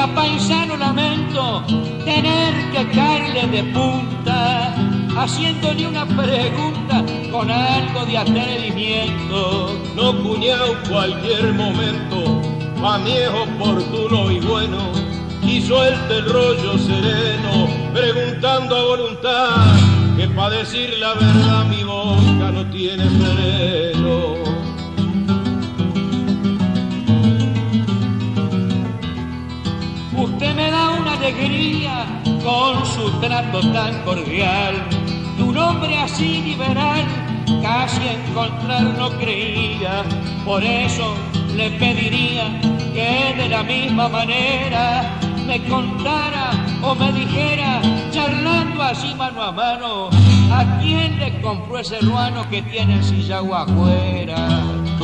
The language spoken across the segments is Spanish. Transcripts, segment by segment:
Oiga, paisano, lamento tener que caerle de punta, haciéndole una pregunta con algo de atrevimiento. No, cuñao, cualquier momento, pa' mí es oportuno y bueno, y suelte el rollo sereno, preguntando a voluntad, que pa' decir la verdad mi boca no tiene freno. Usted me da una alegría con su trato tan cordial, de un hombre así liberal casi encontrar no creía. Por eso le pediría que de la misma manera me contara o me dijera, charlando así mano a mano, a quién le compró ese ruano que tiene en Sillagua afuera.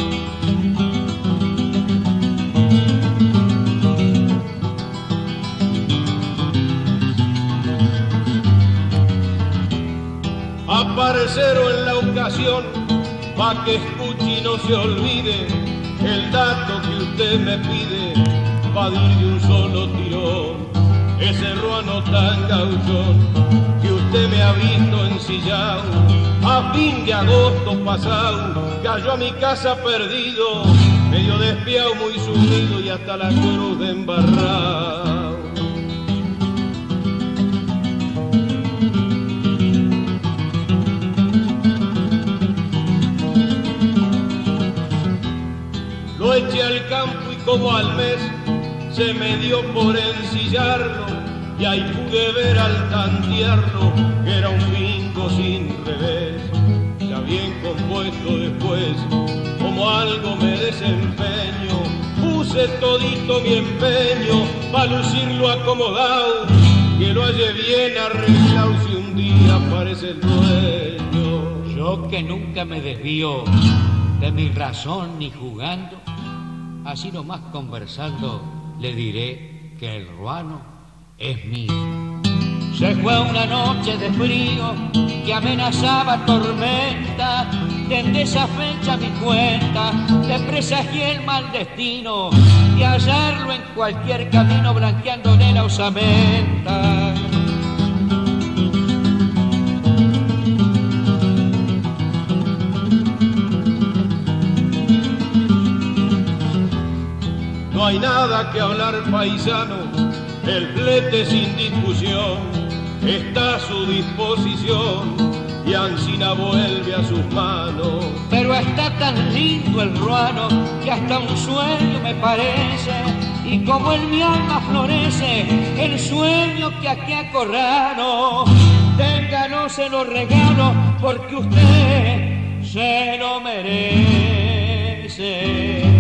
Aparecero en la ocasión, pa' que escuche y no se olvide el dato que usted me pide, pa' dir de un solo tirón ese ruano tan gauchón que usted me ha visto ensillado a fin de agosto pasado. Cayó a mi casa perdido, medio despiado, muy sumido y hasta la cruz de embarrado. Lo eché al campo y como al mes se me dio por ensillarlo, y ahí pude ver al tantearlo que era un bingo sin revés. Ya bien compuesto después, como algo me desempeño, puse todito mi empeño pa' lucirlo acomodado, que lo hallé bien arreglado si un día aparece el dueño. Yo que nunca me desvío de mi razón ni jugando, así nomás conversando le diré que el ruano es mío. Se fue una noche de frío que amenazaba tormenta, desde esa fecha mi cuenta le presagié el mal destino de hallarlo en cualquier camino blanqueándole la osamenta. No hay nada que hablar, paisano, el flete sin discusión está a su disposición y Ancina vuelve a sus manos. Pero está tan lindo el ruano que hasta un sueño me parece, y como en mi alma florece el sueño que aquí acorralo, téngalo, se lo regalo porque usted se lo merece.